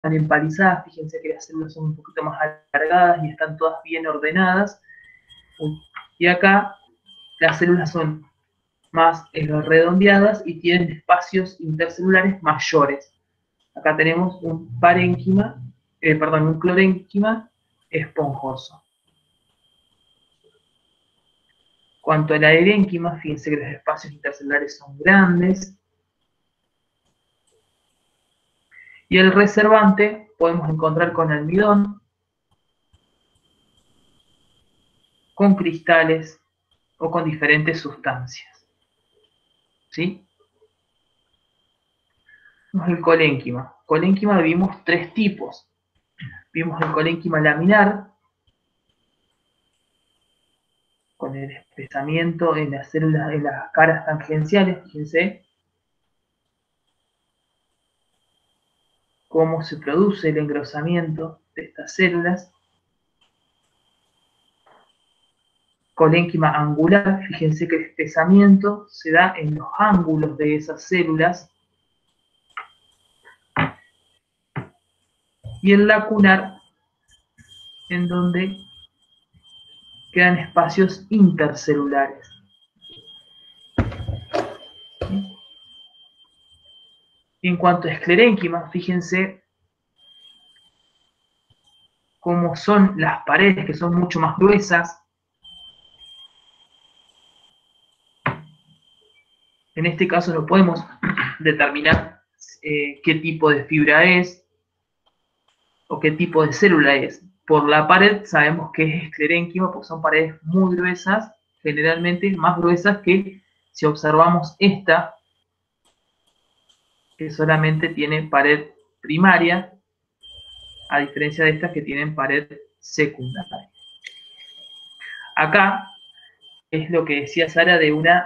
empalizadas, fíjense que las células son un poquito más alargadas y están todas bien ordenadas. Y acá las células son más redondeadas y tienen espacios intercelulares mayores. Acá tenemos un parénquima, un clorénquima esponjoso. Cuanto a la erénquima, fíjense que los espacios intercelulares son grandes. Y el reservante podemos encontrar con almidón, con cristales o con diferentes sustancias. ¿Sí? El colénquima. Colénquima vimos tres tipos. Vimos el colénquima laminar, con el espesamiento en las células, en las caras tangenciales, fíjense cómo se produce el engrosamiento de estas células. Colénquima angular, fíjense que el espesamiento se da en los ángulos de esas células. Y el lacunar, en donde quedan espacios intercelulares. En cuanto a esclerénquima, fíjense cómo son las paredes, que son mucho más gruesas. En este caso no podemos determinar qué tipo de fibra es o qué tipo de célula es. Por la pared sabemos que es esclerénquima porque son paredes muy gruesas, generalmente más gruesas que si observamos esta, que solamente tiene pared primaria, a diferencia de estas que tienen pared secundaria. Acá es lo que decía Sara de una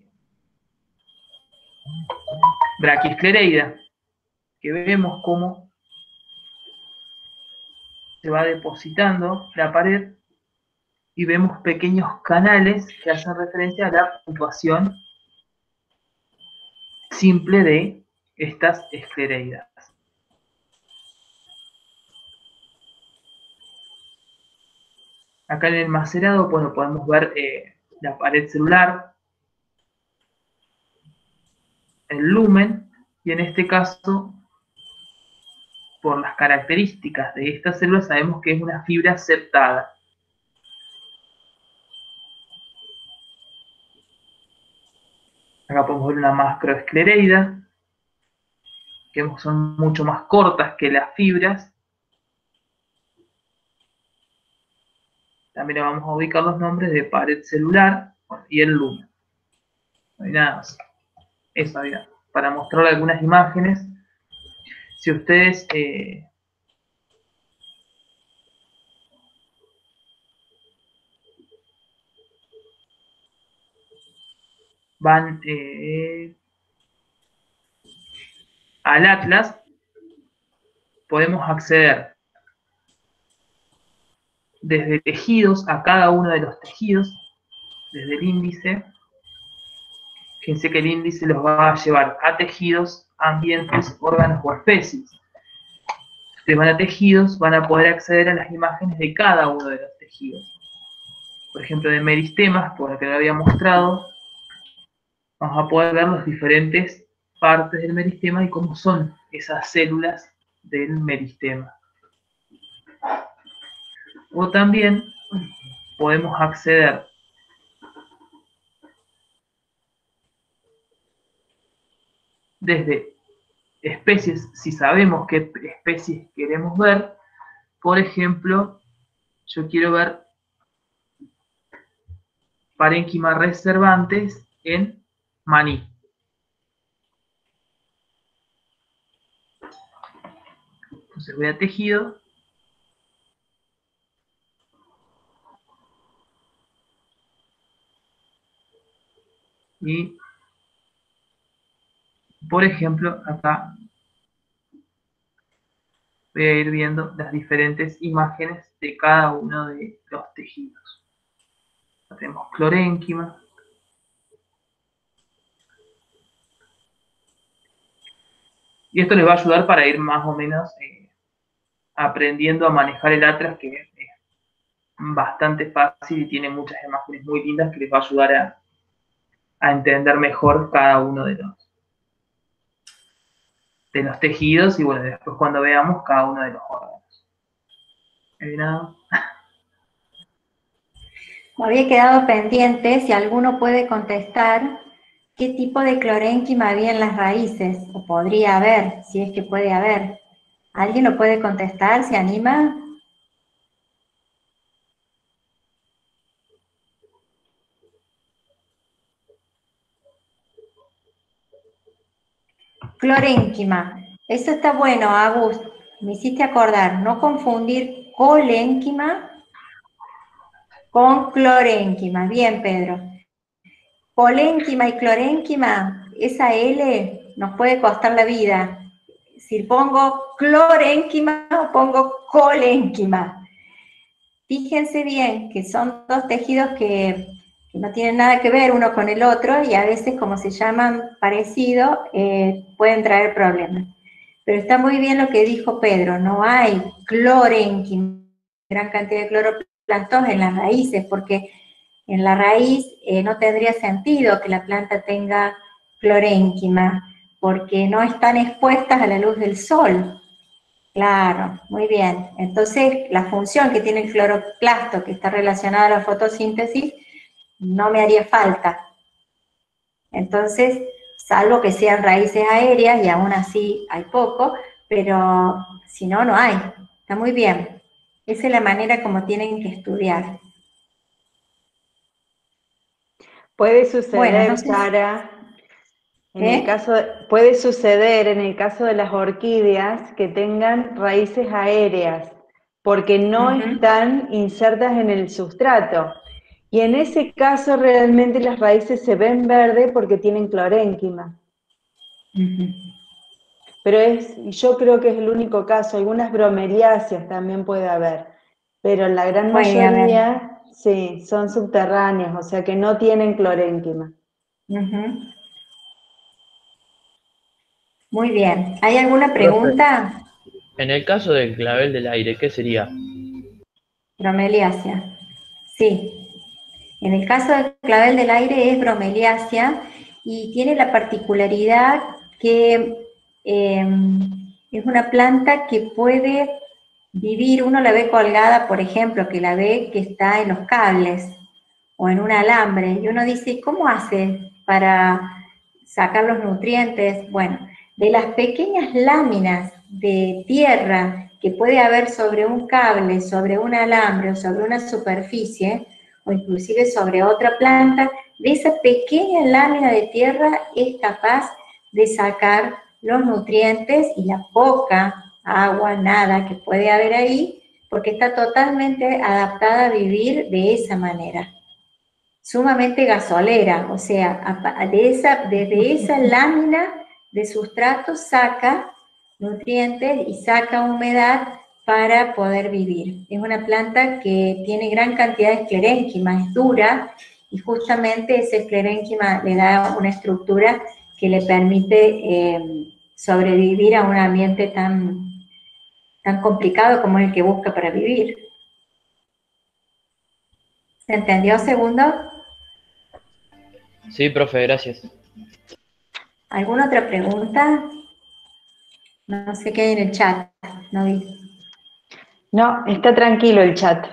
braquiesclereida, que vemos cómo se va depositando la pared y vemos pequeños canales que hacen referencia a la puntuación simple de estas esclereidas. Acá en el macerado, bueno, podemos ver la pared celular, el lumen, y en este caso, por las características de esta célula, sabemos que es una fibra septada. Acá podemos ver una macroesclereida, que son mucho más cortas que las fibras. También le vamos a ubicar los nombres de pared celular y el lumen. No hay nada más. Eso había. Para mostrar algunas imágenes. Si ustedes van al Atlas, podemos acceder desde tejidos a cada uno de los tejidos, desde el índice. Fíjense que el índice los va a llevar a tejidos, ambientes, órganos o especies. Si ustedes van a tejidos, van a poder acceder a las imágenes de cada uno de los tejidos. Por ejemplo, de meristemas, por lo que lo había mostrado, vamos a poder ver las diferentes partes del meristema y cómo son esas células del meristema. O también podemos acceder desde especies, si sabemos qué especies queremos ver. Por ejemplo, yo quiero ver parénquima reservantes en maní. Entonces voy a tejido. Y, por ejemplo, acá voy a ir viendo las diferentes imágenes de cada uno de los tejidos. Tenemos clorénquima. Y esto les va a ayudar para ir más o menos aprendiendo a manejar el Atlas, que es bastante fácil y tiene muchas imágenes muy lindas que les va a ayudar a entender mejor cada uno de los tejidos y bueno, después cuando veamos cada uno de los órganos. ¿Hay nada? Me había quedado pendiente si alguno puede contestar qué tipo de clorénquima había en las raíces, o podría haber, si es que puede haber. ¿Alguien lo puede contestar? ¿Se anima? Clorénquima. Eso está bueno, Agus. Me hiciste acordar, no confundir colénquima con clorénquima. Bien, Pedro. Colénquima y clorénquima, esa L nos puede costar la vida. Si pongo clorénquima o pongo colénquima. Fíjense bien que son dos tejidos que no tienen nada que ver uno con el otro y a veces como se llaman parecido pueden traer problemas. Pero está muy bien lo que dijo Pedro, no hay clorénquima, gran cantidad de cloroplastos en las raíces, porque en la raíz no tendría sentido que la planta tenga clorénquima, porque no están expuestas a la luz del sol. Claro, muy bien. Entonces, la función que tiene el cloroplasto, que está relacionada a la fotosíntesis, no me haría falta. Entonces, salvo que sean raíces aéreas, y aún así hay poco, pero si no, no hay. Está muy bien. Esa es la manera como tienen que estudiar. Puede Bueno, no suceder, sé si... Sara, ¿Eh? puede suceder en el caso de las orquídeas que tengan raíces aéreas, porque no están insertas en el sustrato. Y en ese caso realmente las raíces se ven verde porque tienen clorénquima. Pero yo creo que es el único caso. Algunas bromeliáceas también puede haber, pero la gran Puede haber. mayoría sí, son subterráneas, o sea que no tienen clorénquima. Muy bien. ¿Hay alguna Profe, pregunta? en el caso del clavel del aire, ¿qué sería? Bromeliácea. Sí. En el caso del clavel del aire es bromeliácea y tiene la particularidad que es una planta que puede vivir, uno la ve colgada, por ejemplo, que la ve que está en los cables o en un alambre, y uno dice, ¿cómo hace para sacar los nutrientes? Bueno, de las pequeñas láminas de tierra que puede haber sobre un cable, sobre un alambre o sobre una superficie, o inclusive sobre otra planta, de esa pequeña lámina de tierra es capaz de sacar los nutrientes y la poca agua, nada que puede haber ahí, porque está totalmente adaptada a vivir de esa manera. Sumamente gasolera, o sea, desde esa lámina de sustrato saca nutrientes y saca humedad para poder vivir. Es una planta que tiene gran cantidad de esclerénquima, es dura, y justamente ese esclerénquima le da una estructura que le permite sobrevivir a un ambiente tan complicado como el que busca para vivir. ¿Se entendió, segundo? Sí, profe, gracias. ¿Alguna otra pregunta? No sé qué hay en el chat, no vi. No, está tranquilo el chat.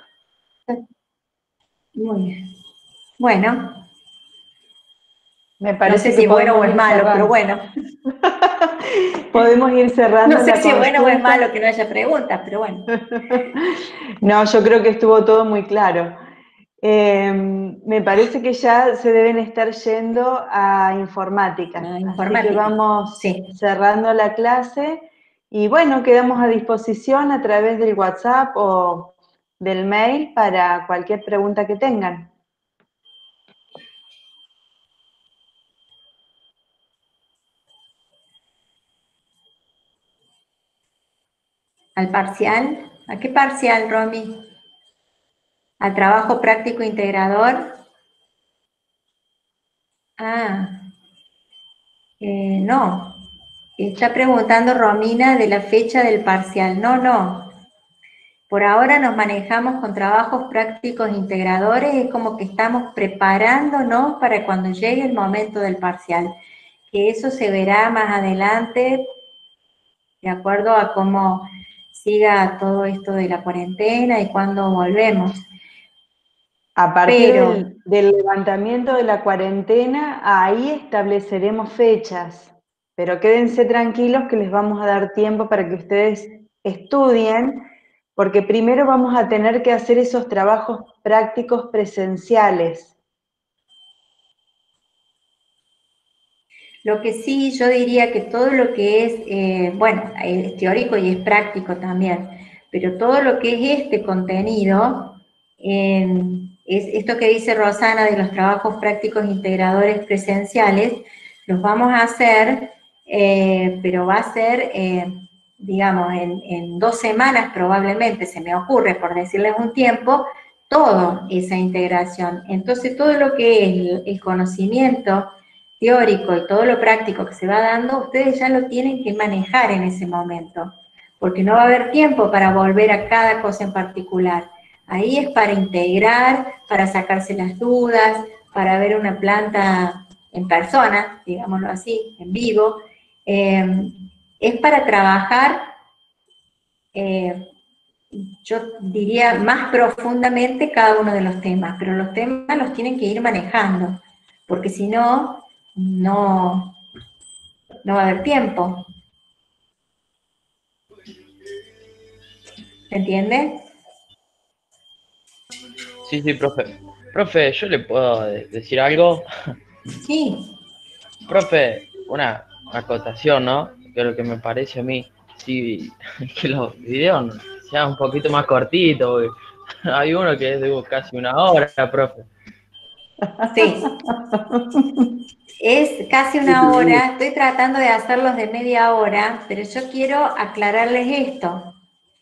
Muy bien. Bueno, Me no sé parece que si es bueno o podemos es ir malo, pero cerrando. bueno. Podemos ir No cerrando sé la si es bueno o es consulta. malo que no haya preguntas, pero bueno. No, yo creo que estuvo todo muy claro. Me parece que ya se deben estar yendo a informática, así que Informática. vamos Sí. cerrando la clase y bueno, quedamos a disposición a través del WhatsApp o del mail para cualquier pregunta que tengan. ¿Al parcial? ¿A qué parcial, Romy? ¿Al trabajo práctico integrador? Ah, no. Está preguntando Romina de la fecha del parcial. No. Por ahora nos manejamos con trabajos prácticos integradores, es como que estamos preparándonos para cuando llegue el momento del parcial, que eso se verá más adelante, de acuerdo a cómo siga todo esto de la cuarentena y cuándo volvemos. A partir del levantamiento de la cuarentena, ahí estableceremos fechas, pero quédense tranquilos que les vamos a dar tiempo para que ustedes estudien, porque primero vamos a tener que hacer esos trabajos prácticos presenciales. Lo que sí, yo diría que todo lo que es, bueno, es teórico y es práctico también, pero todo lo que es este contenido, es esto que dice Rosana de los trabajos prácticos integradores presenciales, los vamos a hacer, pero va a ser, digamos, en 2 semanas probablemente, se me ocurre, por decirles un tiempo, toda esa integración. Entonces, todo lo que es el conocimiento teórico y todo lo práctico que se va dando, ustedes ya lo tienen que manejar en ese momento, porque no va a haber tiempo para volver a cada cosa en particular. Ahí es para integrar, para sacarse las dudas, para ver una planta en persona, digámoslo así, en vivo. Es para trabajar, yo diría, más profundamente cada uno de los temas, pero los temas los tienen que ir manejando, porque si no, no va a haber tiempo. ¿Se entiende? Sí, profe. Profe, ¿yo le puedo decir algo? Sí. Profe, una acotación, ¿no? Que lo que me parece a mí, sí, que los videos sean un poquito más cortitos, porque hay uno que es de casi 1 hora, profe. Sí. Es casi 1 hora, estoy tratando de hacerlos de media hora, pero yo quiero aclararles esto.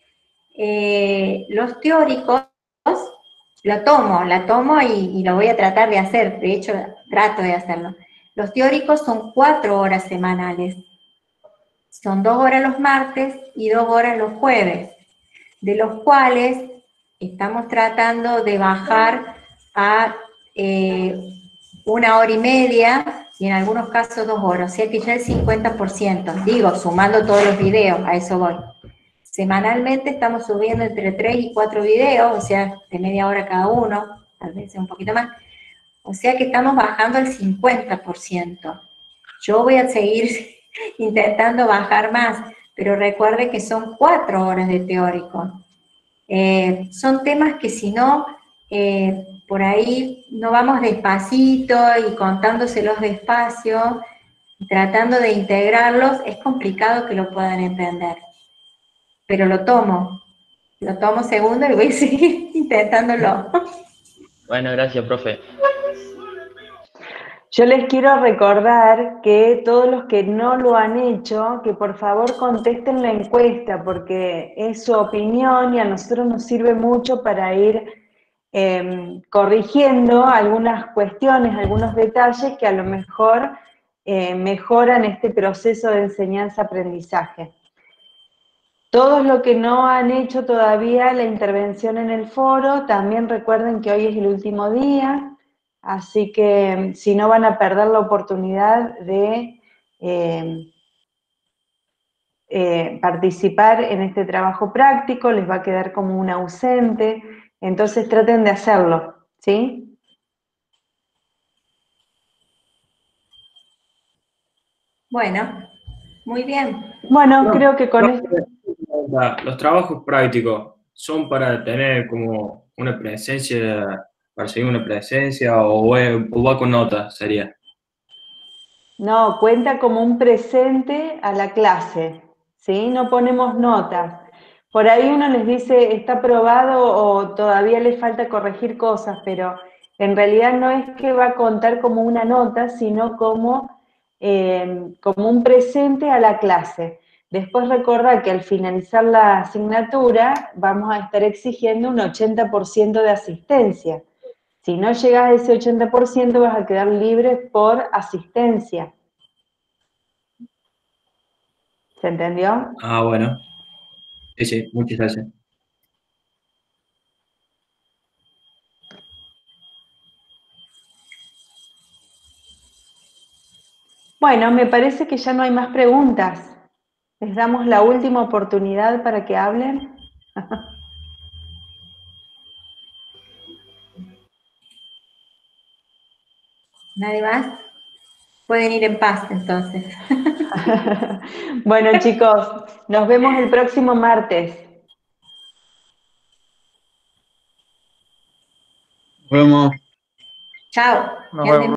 Los teóricos, la tomo y lo voy a tratar de hacer, de hecho trato de hacerlo. Los teóricos son 4 horas semanales, son 2 horas los martes y 2 horas los jueves, de los cuales estamos tratando de bajar a 1 hora y media y en algunos casos 2 horas, o sea que ya el 50%, digo, sumando todos los videos, a eso voy. Semanalmente estamos subiendo entre 3 y 4 videos, o sea, de media hora cada uno, tal vez un poquito más, o sea que estamos bajando el 50%. Yo voy a seguir intentando bajar más, pero recuerde que son 4 horas de teórico. Son temas que si no, por ahí no vamos despacito y contándoselos despacio, tratando de integrarlos, es complicado que lo puedan entender. Pero lo tomo segundo y voy a seguir intentándolo. Bueno, gracias, profe. Yo les quiero recordar que todos los que no lo han hecho, que por favor contesten la encuesta, porque es su opinión y a nosotros nos sirve mucho para ir corrigiendo algunas cuestiones, algunos detalles que a lo mejor mejoran este proceso de enseñanza-aprendizaje. Todos los que no han hecho todavía la intervención en el foro, también recuerden que hoy es el último día, así que si no van a perder la oportunidad de participar en este trabajo práctico, les va a quedar como un ausente, entonces traten de hacerlo, ¿sí? Bueno, muy bien. Bueno, creo que con esto... Los trabajos prácticos son para tener como una presencia, para seguir una presencia o va con notas, sería. No, cuenta como un presente a la clase, ¿sí? No ponemos notas. Por ahí uno les dice, está aprobado o todavía le falta corregir cosas, pero en realidad no es que va a contar como una nota, sino como un presente a la clase. Después recordar que al finalizar la asignatura vamos a estar exigiendo un 80% de asistencia. Si no llegas a ese 80% vas a quedar libre por asistencia. ¿Se entendió? Ah, bueno. Sí, sí, muchas gracias. Bueno, me parece que ya no hay más preguntas. Les damos la última oportunidad para que hablen. ¿Nadie más? Pueden ir en paz, entonces. Bueno, chicos, nos vemos el próximo martes. Nos vemos. Chao. Nos Que anden vemos.